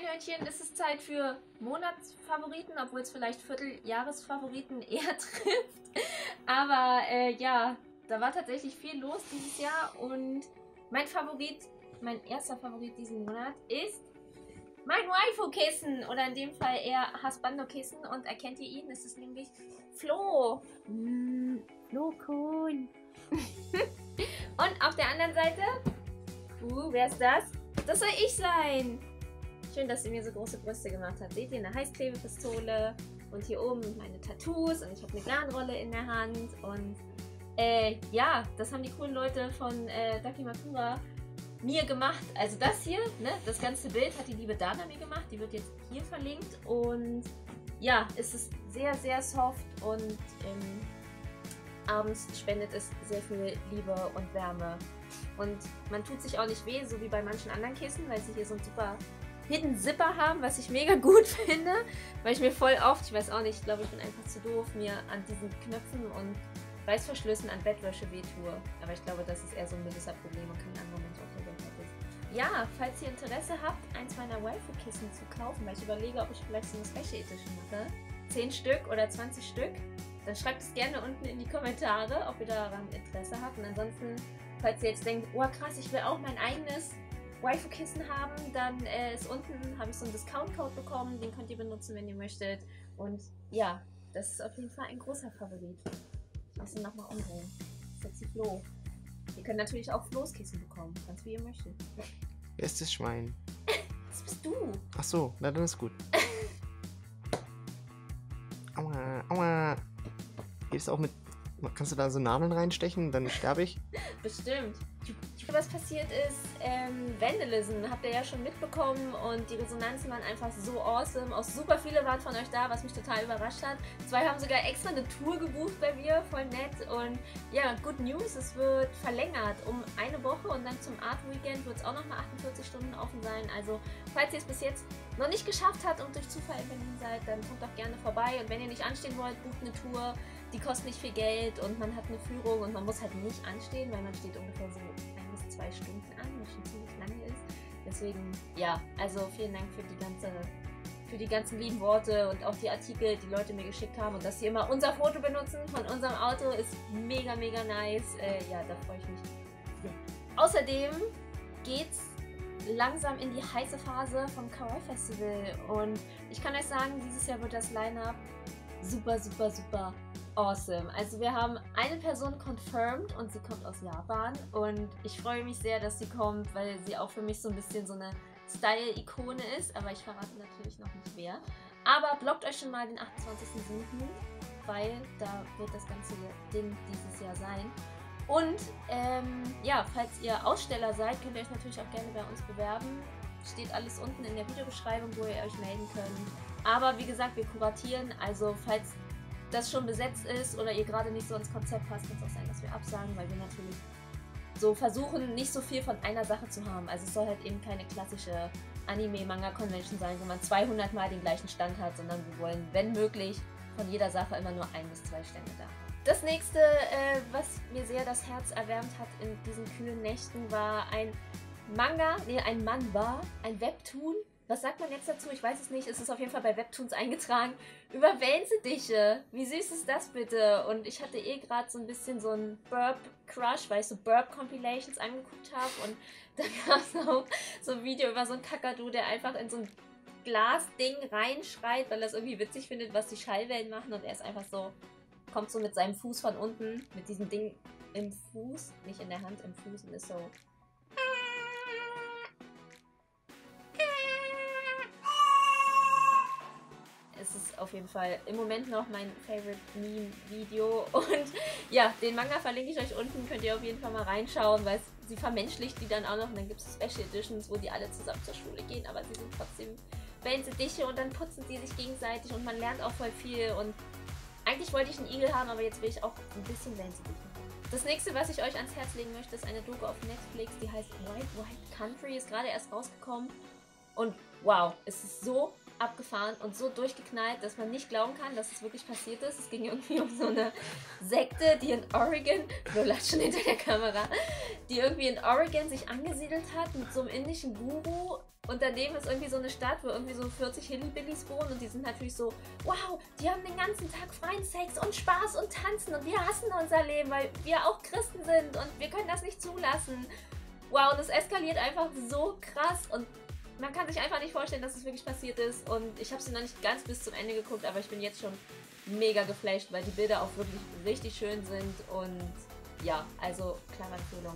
Einhörnchen, ist es Zeit für Monatsfavoriten, obwohl es vielleicht Vierteljahresfavoriten eher trifft. Aber ja, da war tatsächlich viel los dieses Jahr und mein erster Favorit diesen Monat ist mein Waifu-Kissen oder in dem Fall eher Husbando-Kissen. Und erkennt ihr ihn? Es ist nämlich Flo. Flo-Kun. Und auf der anderen Seite, wer ist das? Das soll ich sein. Schön, dass sie mir so große Brüste gemacht hat. Seht ihr, eine Heißklebepistole und hier oben meine Tattoos und ich habe eine Garnrolle in der Hand. Und ja, das haben die coolen Leute von Dakimakura mir gemacht. Also das hier, ne, das ganze Bild hat die liebe Dana mir gemacht. Die wird jetzt hier verlinkt. Und ja, es ist sehr, sehr soft und abends spendet es sehr viel Liebe und Wärme. Und man tut sich auch nicht weh, so wie bei manchen anderen Kissen, weil sie hier so einen super Hidden Zipper haben, was ich mega gut finde. Weil ich mir voll oft, ich weiß auch nicht, ich glaube, ich bin einfach zu doof, mir an diesen Knöpfen und Reißverschlüssen an Bettwäsche wehtue. Aber ich glaube, das ist eher so ein gewisser Problem und kein anderer Mensch auf der Welt hat es. Ja, falls ihr Interesse habt, eins meiner Waifu-Kissen zu kaufen, weil ich überlege, ob ich vielleicht so eine Special Edition mache, 10 Stück oder 20 Stück, dann schreibt es gerne unten in die Kommentare, ob ihr daran Interesse habt. Und ansonsten, falls ihr jetzt denkt, oh krass, ich will auch mein eigenes Waifu-Kissen haben, dann ist unten, habe ich so einen Discount-Code bekommen, den könnt ihr benutzen, wenn ihr möchtet. Und ja, das ist auf jeden Fall ein großer Favorit. Ich muss ihn nochmal umdrehen. Das ist jetzt die Flo. Ihr könnt natürlich auch Flo's Kissen bekommen, ganz wie ihr möchtet. Wer ist das Schwein? Das bist du. Ach so, na dann ist gut. Aua, aua. Geht es auch mit... Kannst du da so Nadeln reinstechen, dann sterbe ich? Bestimmt. Was passiert ist, Vandalism habt ihr ja schon mitbekommen und die Resonanzen waren einfach so awesome. Auch super viele waren von euch da, was mich total überrascht hat. 2 haben sogar extra eine Tour gebucht bei mir, voll nett. Und ja, good news, es wird verlängert um eine Woche und dann zum Art Weekend wird es auch nochmal 48 Stunden offen sein. Also falls ihr es bis jetzt noch nicht geschafft habt und durch Zufall in Berlin seid, dann kommt doch gerne vorbei. Und wenn ihr nicht anstehen wollt, bucht eine Tour. Die kostet nicht viel Geld und man hat eine Führung und man muss halt nicht anstehen, weil man steht ungefähr so 1 bis 2 Stunden an, was schon ziemlich lange ist. Deswegen, ja, also vielen Dank für die ganzen lieben Worte und auch die Artikel, die Leute mir geschickt haben und dass sie immer unser Foto benutzen von unserem Auto, ist mega, mega nice. Ja, da freue ich mich. Ja. Außerdem geht's langsam in die heiße Phase vom Kawaii Festival und ich kann euch sagen, dieses Jahr wird das Line-Up super, super, super awesome. Also wir haben eine Person confirmed und sie kommt aus Japan und ich freue mich sehr, dass sie kommt, weil sie auch für mich so ein bisschen so eine Style-Ikone ist, aber ich verrate natürlich noch nicht wer. Aber blockt euch schon mal den 28.07., weil da wird das ganze Ding dieses Jahr sein. Und ja, falls ihr Aussteller seid, könnt ihr euch natürlich auch gerne bei uns bewerben. Steht alles unten in der Videobeschreibung, wo ihr euch melden könnt. Aber wie gesagt, wir kuratieren, also falls das schon besetzt ist oder ihr gerade nicht so ins Konzept passt, kann es auch sein, dass wir absagen, weil wir natürlich so versuchen, nicht so viel von einer Sache zu haben. Also es soll halt eben keine klassische Anime-Manga-Convention sein, wo man 200 Mal den gleichen Stand hat, sondern wir wollen, wenn möglich, von jeder Sache immer nur 1 bis 2 Stände da haben. Das nächste, was mir sehr das Herz erwärmt hat in diesen kühlen Nächten, war ein Manhwa, ein Webtoon. Was sagt man jetzt dazu? Ich weiß es nicht. Es ist auf jeden Fall bei Webtoons eingetragen. Über Wellensittiche. Wie süß ist das bitte? Und ich hatte gerade so ein bisschen so einen Burp-Crush, weil ich so Burp-Compilations angeguckt habe. Und da gab es auch so ein Video über so einen Kakadu, der einfach in so ein Glasding reinschreit, weil er es irgendwie witzig findet, was die Schallwellen machen. Und er ist einfach so, kommt so mit seinem Fuß von unten, mit diesem Ding im Fuß, nicht in der Hand, im Fuß und ist so... Es ist auf jeden Fall im Moment noch mein Favorite Meme-Video und ja, den Manga verlinke ich euch unten, könnt ihr auf jeden Fall mal reinschauen, weil sie vermenschlicht die dann auch noch und dann gibt es Special Editions, wo die alle zusammen zur Schule gehen, aber sie sind trotzdem Wellensittiche und dann putzen sie sich gegenseitig und man lernt auch voll viel und eigentlich wollte ich einen Igel haben, aber jetzt will ich auch ein bisschen Wellensittiche haben. Das nächste, was ich euch ans Herz legen möchte, ist eine Doku auf Netflix, die heißt White Country, ist gerade erst rausgekommen und wow, es ist so abgefahren und so durchgeknallt, dass man nicht glauben kann, dass es wirklich passiert ist. Es ging irgendwie um so eine Sekte, die in Oregon, Flo lacht schon hinter der Kamera, die irgendwie in Oregon sich angesiedelt hat mit so einem indischen Guru. Und daneben ist irgendwie so eine Stadt, wo irgendwie so 40 Hillbillies wohnen und die sind natürlich so, wow, die haben den ganzen Tag freien Sex und Spaß und tanzen und wir hassen unser Leben, weil wir auch Christen sind und wir können das nicht zulassen. Wow, und es eskaliert einfach so krass und man kann sich einfach nicht vorstellen, dass es wirklich passiert ist und ich habe sie noch nicht ganz bis zum Ende geguckt, aber ich bin jetzt schon mega geflasht, weil die Bilder auch wirklich richtig schön sind und ja, also klare Empfehlung.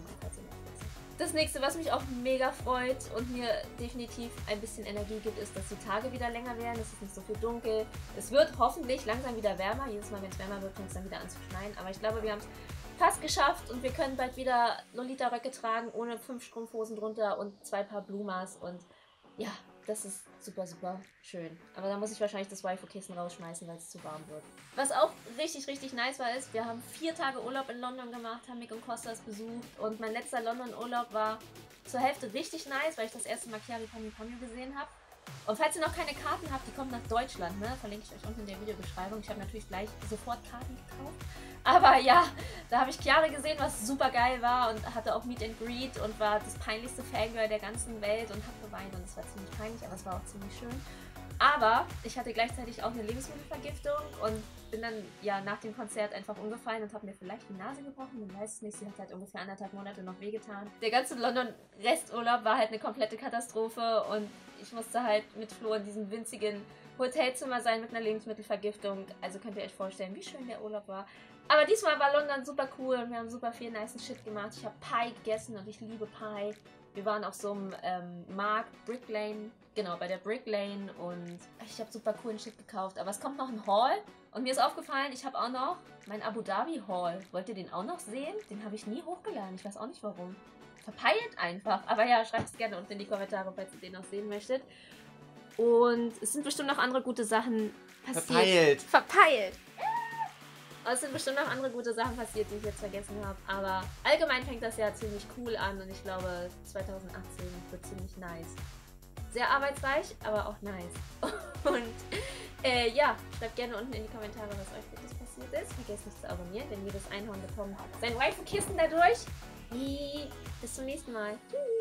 Das nächste, was mich auch mega freut und mir definitiv ein bisschen Energie gibt, ist, dass die Tage wieder länger werden. Es ist nicht so viel dunkel. Es wird hoffentlich langsam wieder wärmer. Jedes Mal, wenn es wärmer wird, fängt es dann wieder an zu schneien. Aber ich glaube, wir haben es fast geschafft und wir können bald wieder Lolita-Röcke tragen, ohne 5 Strumpfhosen drunter und 2 Paar Blumas. Und ja, das ist super, super schön. Aber da muss ich wahrscheinlich das Waifu-Kissen rausschmeißen, weil es zu warm wird. Was auch richtig, richtig nice war, ist, wir haben 4 Tage Urlaub in London gemacht, haben Mick und Kostas besucht. Und mein letzter London-Urlaub war zur Hälfte richtig nice, weil ich das erste Mal Chiari Pami Pami gesehen habe. Und falls ihr noch keine Karten habt, die kommen nach Deutschland, ne? Verlinke ich euch unten in der Videobeschreibung. Ich habe natürlich gleich sofort Karten gekauft. Aber ja, da habe ich Chiari gesehen, was super geil war und hatte auch Meet and Greet und war das peinlichste Fangirl der ganzen Welt und habe geweint und es war ziemlich peinlich, aber es war auch ziemlich schön. Aber ich hatte gleichzeitig auch eine Lebensmittelvergiftung und bin dann ja nach dem Konzert einfach umgefallen und habe mir vielleicht die Nase gebrochen. Man weiß es nicht, sie hat halt ungefähr 1,5 Monate noch wehgetan. Der ganze London-Resturlaub war halt eine komplette Katastrophe und ich musste halt mit Flo in diesem winzigen Hotelzimmer sein mit einer Lebensmittelvergiftung. Also könnt ihr euch vorstellen, wie schön der Urlaub war. Aber diesmal war London super cool und wir haben super viel nice Shit gemacht. Ich habe Pie gegessen und ich liebe Pie. Wir waren auf so einem Markt, Brick Lane, genau, bei der Brick Lane und ich habe super coolen Shit gekauft. Aber es kommt noch ein Haul und mir ist aufgefallen, ich habe auch noch meinen Abu Dhabi Haul. Wollt ihr den auch noch sehen? Den habe ich nie hochgeladen, ich weiß auch nicht warum. Verpeilt einfach. Aber ja, schreibt es gerne unten in die Kommentare, falls ihr den noch sehen möchtet. Und es sind bestimmt noch andere gute Sachen passiert. Verpeilt! Und es sind bestimmt noch andere gute Sachen passiert, die ich jetzt vergessen habe. Aber allgemein fängt das Jahr ziemlich cool an und ich glaube 2018 wird ziemlich nice. Sehr arbeitsreich, aber auch nice. Und ja, schreibt gerne unten in die Kommentare, was euch wirklich passiert ist. Vergesst nicht zu abonnieren, denn jedes Einhorn bekommt sein Waifu-Kissen dadurch. Bis zum nächsten Mal. Tschüss.